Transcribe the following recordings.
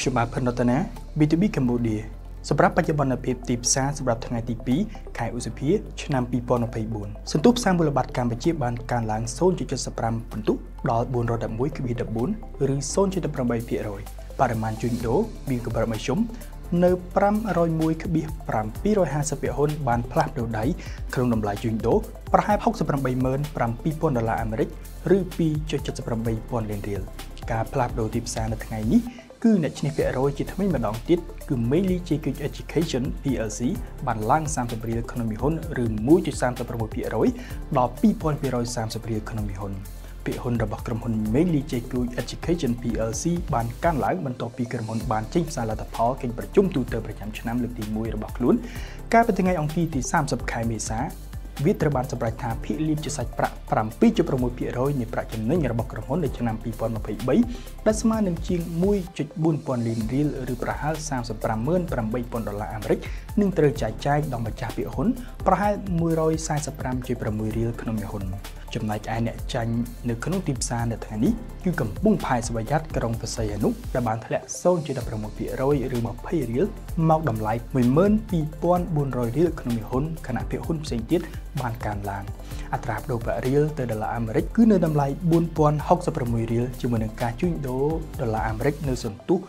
ខ្ញុំបាទផិនរតនា B2B Cambodia សម្រាប់បច្ចុប្បន្នភាពទីផ្សារសម្រាប់ថ្ងៃទី2ខែឧសភាឆ្នាំ 2024 សន្ទុះផ្សារមូលបត្រកម្ពុជាបានកើនឡើង 0.75 ពិន្ទុដល់ 411.14 ឬ 0.8%បរិមាណជួញដូរមានកម្រិតមធ្យមនៅ 501.750 ភាគហ៊ុនបានផ្លាស់ប្ដូរដៃក្នុងតម្លៃជួញដូរប្រហែល $687,000 អាមេរិកឬ 2.78 ពាន់លានរៀលការផ្លាស់ប្ដូរទីផ្សារនៅថ្ងៃនេះគឺអ្នកឈ្នះភាគរយជាថ្មីម្ដងទៀតគឺ Mainly JQ Education PLC បានឡើង 30 រៀលក្នុងមួយហ៊ុនឬ 1.36% ដល់ 2,230 រៀលក្នុងមួយហ៊ុនភាគហ៊ុនរបស់ក្រុមហ៊ុន Mainly JQ Education PLC បានកើនឡើងបន្ទាប់ពីក្រុមហ៊ុនបានចេញផ្សាយលទ្ធផលកិច្ចប្រជុំទូទៅប្រចាំឆ្នាំលើកទី1របស់ខ្លួនកាលពីថ្ងៃអង្គារទី30ខែមេសាវាត្រូវបានសម្រេចថាភាគលាភជាសាច់ប្រាក់ 7.6% នៃប្រាក់ចំណេញរបស់ក្រុមហ៊ុននៅឆ្នាំ 2023 ដែលស្មើនឹងជាង 1.4 ពាន់លានរៀលឬប្រហែល $35,800 អាមេរិកនឹងត្រូវចែកចាយដល់ម្ចាស់ភាគហ៊ុនប្រហែល 145.6 រៀលក្នុងមួយហ៊ុនចំណែកឯអ្នកចាញ់នៅក្នុងទីផ្សារនៅថ្ងៃនេះគឺកំពុងផែស្វយ័តក្រុងបរសៃអនុដែលបានធ្លាក់ 0.16% ឬ 20 រៀលមកតម្លៃ 12,400 រៀលក្នុងមួយហ៊ុនខណៈភាគហ៊ុនផ្សេងទៀតបានកើនឡើងអត្រាប្តូរប្រាក់រៀលទៅដុល្លារអាមេរិកគឺនៅតម្លៃ 4,066 រៀលជាមួយនឹងការជួញដូរដុល្លារអាមេរិកនៅសន្ទុះ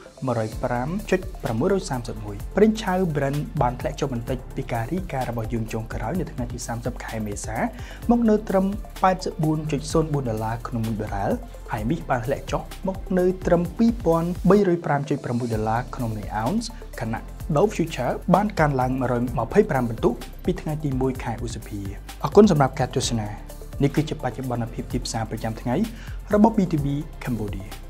105.631 ប្រេងឆៅ Brent បានធ្លាក់ចុះបន្តិចពីការរាយការណ៍របស់យើងចុងក្រោយនៅថ្ងៃទី30ខែមេសាមកនៅត្រឹម $84.04 ក្នុង1ដុល្លារហើយមាសបានធ្លាក់ចុះមកនៅត្រឹម $2,305.6 ក្នុង1អោនស៍ខណៈDow Future បានកើនឡើង 125 ពិន្ទុពីថ្ងៃទី1ខែឧសភាអរគុណសម្រាប់ការទស្សនានេះគឺជាបច្ចុប្បន្នភាពទីផ្សារប្រចាំថ្ងៃរបស់ B2B Cambodia